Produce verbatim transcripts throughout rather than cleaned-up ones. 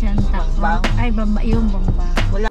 Santa Cruz. Ay, bamba, yung bamba. Wala.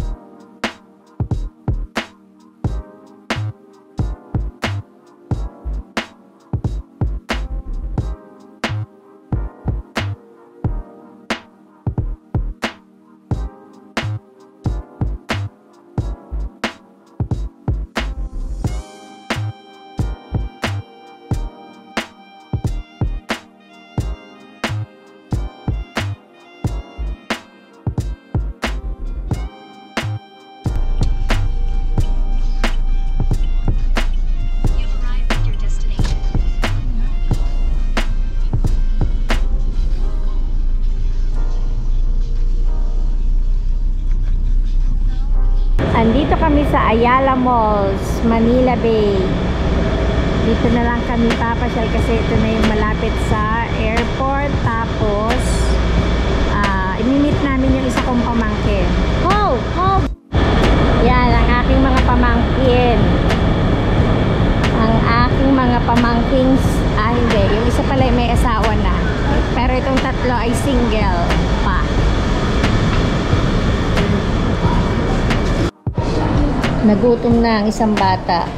Andito kami sa Ayala Malls, Manila Bay. Dito na lang kami papasyal kasi ito na yung malapit sa airport. Tapos, uh, imimit namin yung isa kong pamangkin. Ho! Ho! Yan, ang aking mga pamangkin. Ang aking mga pamangking, ah hindi, yung isa pala may asawa na. Pero itong tatlo ay single pa. Nagutom na ang isang bata.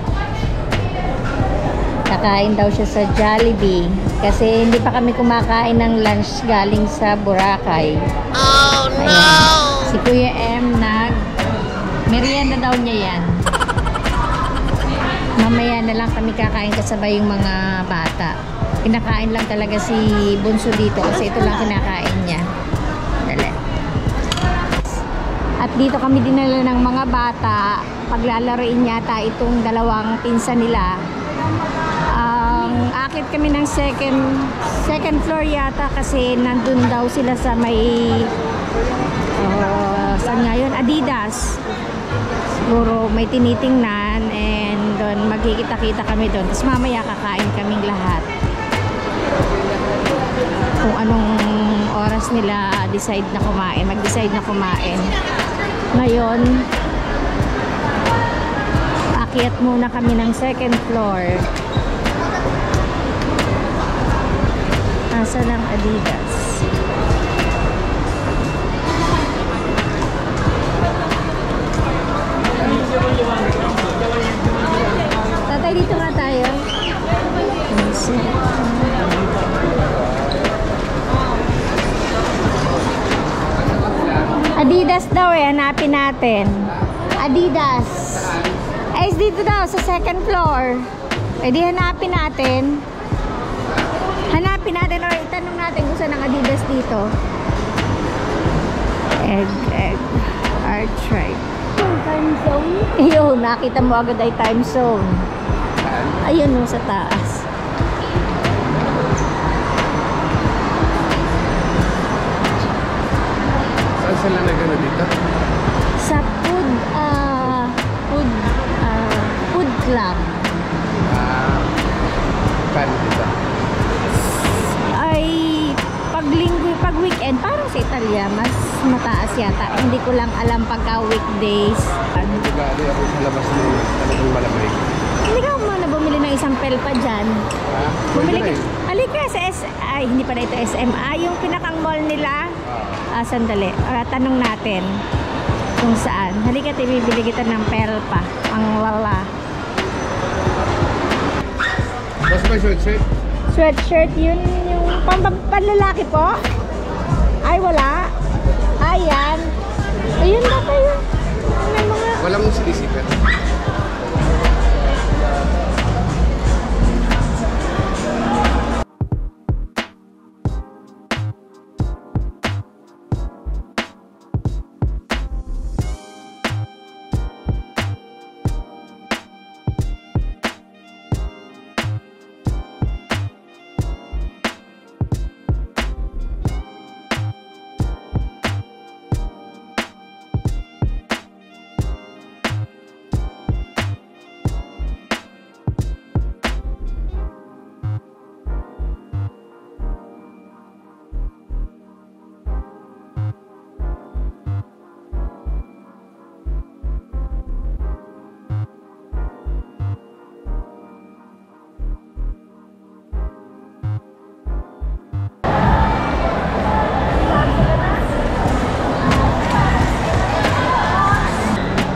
Kakain daw siya sa Jollibee kasi hindi pa kami kumakain ng lunch galing sa Boracay. Oh no! Ayan. Si Kuya M nag merienda daw niya yan. Mamaya na lang kami kakain kasabay yung mga bata. Kinakain lang talaga si Bunso dito kasi ito lang kinakain niya. Dali. At dito kami dinala ng mga bata. Paglalaroin yata itong dalawang pinsan nila. Ang um, akit kami ng second second floor yata kasi nandun daw sila sa may uh, saan nga yun? Adidas. Siguro may tinitingnan and doon magkikita-kita kami doon. Tapos mamaya kakain kaming lahat. Kung anong oras nila decide na kumain, mag-decide na kumain. Ngayon, akyat muna kami ng second floor. Nasa ng Adidas. Tatay, dito nga tayo. Adidas daw eh, hanapin natin. Adidas. Ay, dito daw sa second floor. Eh di hanapin natin. Hanapin natin or itanong natin kung saan ang Adidas dito. Egg, egg. Artrite. Time zone? Ayun, nakita mo agad ay time zone. Ayun no, sa taas. Saan sila nagano dito? Sa food, ah, uh, food, uh, food club. Ah, paano dito? Ay, pag linggo, pag weekend, parang sa Italia, mas mataas yata. Hindi ko lang alam pagka weekdays. Hindi ba, di ako sa labas ng talagang malamig. Hindi ka muna bumili ng isang pelpa dyan. Ha? Bumili ka. Halika sa S... Ay, hindi pa na ito S M. Ah, yung pinakang mall nila. Ah, sandali. Ah, tanong natin kung saan. Halika, bibili kita ng pelpa. Ang lala. Basta ba sweatshirt? Sweatshirt, yun yung pang panlalaki po? Ay, wala. Ayan. Ayun na kayo. May mga... Walang sinisipit.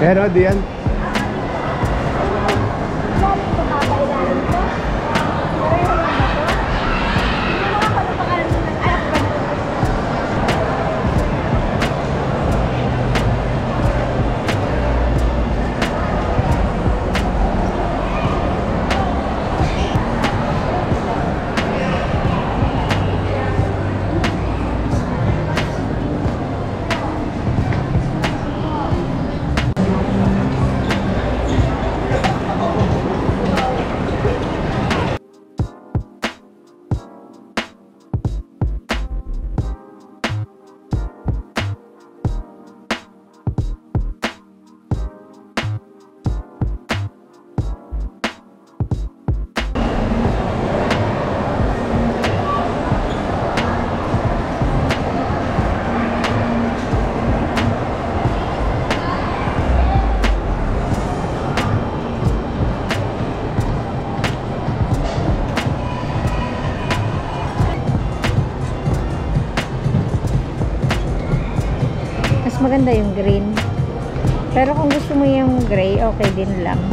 Pero di yan. Maganda yung green. Pero kung gusto mo yung gray, okay din lang.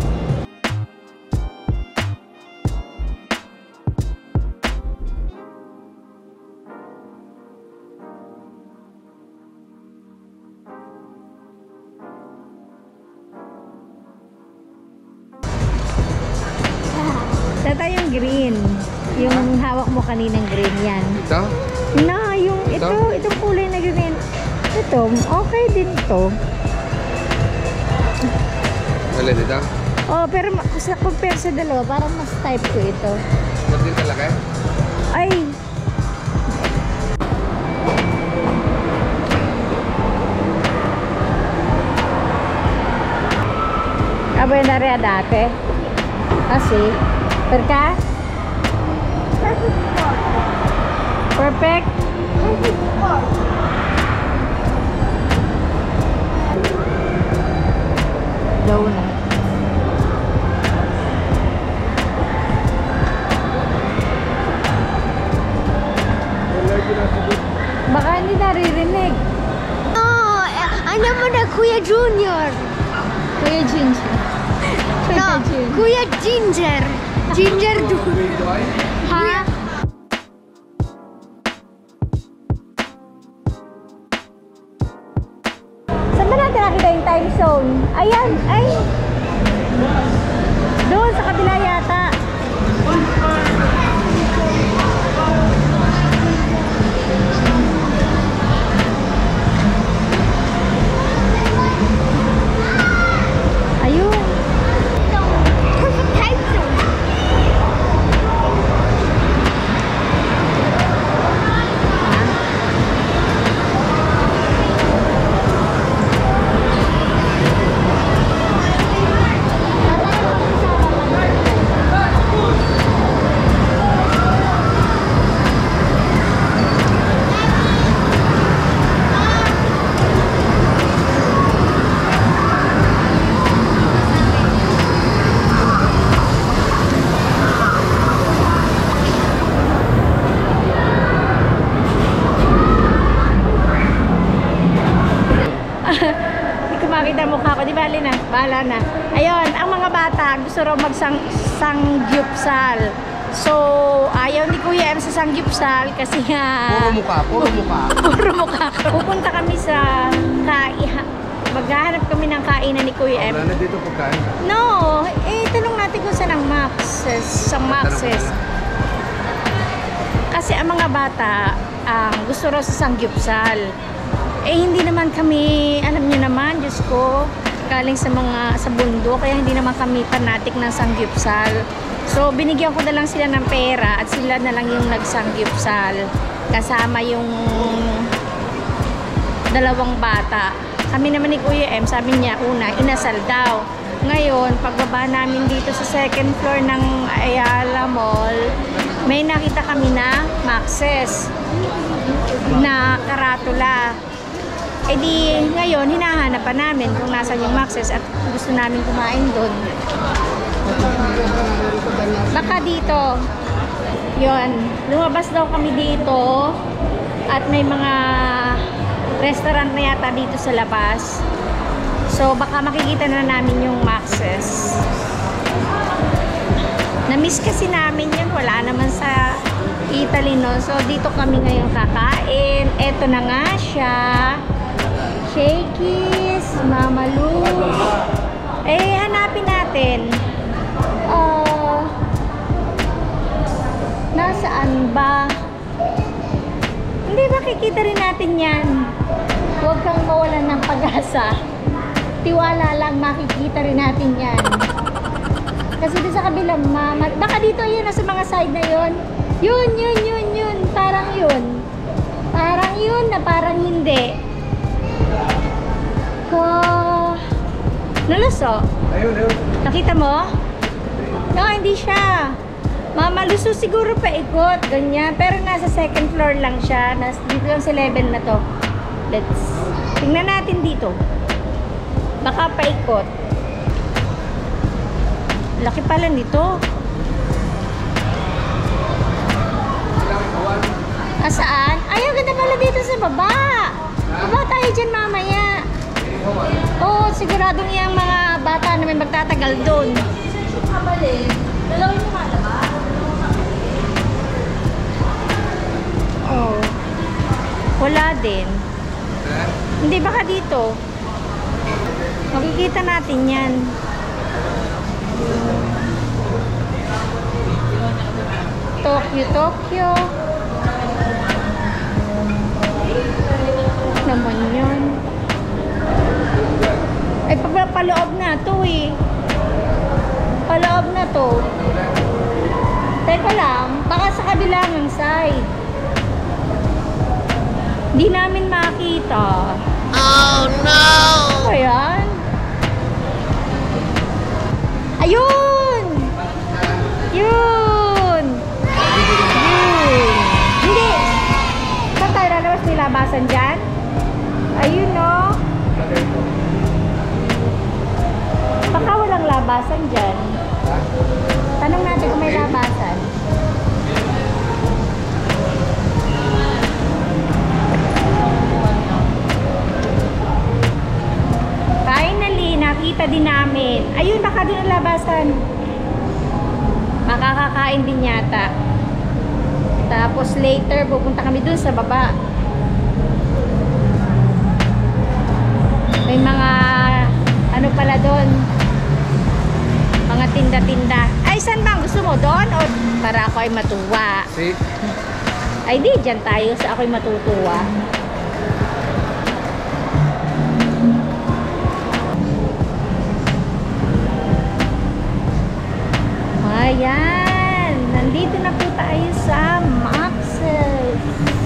Tata yung green. Yung hawak mo kaninang green yan. Ito? Na, yung ito, itong kulay na green. Ito, okay din to. Wala dito? Oh, pero sa compare sa dalawa, parang mas type ko ito. Ba't din talaga? Ay! Abay na rin dati. Kasi, perka? Perfect? Low na. Baka hindi naririnig. No, ano mo na Kuya Junior? Kuya Ginger. No, Kuya Ginger. Ginger Junior. Ha? Saan ba natin nakita yung time zone? Ayan, ay! Doon, sa kabila yata. Ayun. Perfect time zone. Hindi ko makita mukha ko. Di bali na. Bahala na. Ayun, ang mga bata gusto raw mag-sangyupsal. So, ayaw ni Kuya M sa sangyupsal kasi nga... Puro mukha, puro mukha. Puro mukha. Pupunta kami sa kaiha. Maghahanap kami ng kainan ni Kuya M. Wala na dito pagkain. No, eh, tanong natin kung saan ang Max's. Sa Max's. Kasi ang mga bata, ang gusto raw sa sangyupsal. Eh, hindi naman kami, alam niyo naman, Diyos ko, galing sa mga, sa bundok, kaya hindi naman kami fanatic ng sangyupsal. So, binigyan ko na lang sila ng pera at sila na lang yung nagsangyupsal. Kasama yung dalawang bata. Kami naman ni Kuya M, sabi niya, una, inasal daw. Ngayon, pagbaba namin dito sa second floor ng Ayala Mall, may nakita kami na Max's na karatula. E di, ngayon, hinahanap pa namin kung nasan yung Max's at gusto namin kumain doon. Baka dito. Yun. Lumabas daw kami dito at may mga restaurant na yata dito sa labas. So, baka makikita na namin yung Maxes. Na-miss kasi namin yun. Wala naman sa Italy, no? So, dito kami ngayon kakain. Eto na nga siya. Shakey's, Mama Lu. Eh, hanapin natin. Uh, nasaan ba? Hindi, makikita rin natin yan. Huwag kang mawalan ng pag-asa. Tiwala lang, makikita rin natin yan. Kasi doon sa kabilang mama, baka dito yun, nasa mga side na yun. Yun, yun, yun, yun. Parang yun. Parang yun na parang hindi. Ko... Naluso? Ayun, ayun. Nakita mo? No, hindi siya. Mama, luso siguro pa ikot. Ganyan. Pero nasa second floor lang siya. Nas, dito lang sa level na to. Let's... Tingnan natin dito. Baka paikot. Laki pala nito. Ah, saan? Ay, ang ganda pala dito sa baba. Baba tayo dyan mamaya. Oo, oh, siguradong yung mga bata na may magtatagal doon. Oh. Wala din. Hindi, baka dito. Makikita natin yan. Tokyo, Tokyo. Naman yun. Ay, pa paloob na to eh. Paloob na to. Teka lang, baka sa kabilang side. Di namin makita. Oh no! Ayan. Ayun! Yun! Yun! Hindi! Saan tayo lalabas? May labasan dyan? Ayun, no? Baka walang labasan dyan. Tanong natin kung may labasan. Finally, nakita din namin. Ayun, baka doon ang labasan. Makakakain din yata. Tapos later, pupunta kami doon sa baba. May mga ano pala doon, mga tinda-tinda. Ay, saan bang gusto mo? Doon? O para ako ay matuwa? See? Ay, di, dyan tayo sa ako'y matutuwa. Ayan, nandito na po tayo sa Maxes.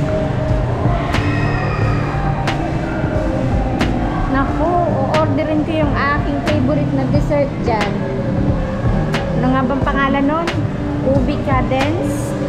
Naku, o-orderin ko yung aking favorite na dessert dyan. Ano nga bang pangalan nun? Ubi Cadence.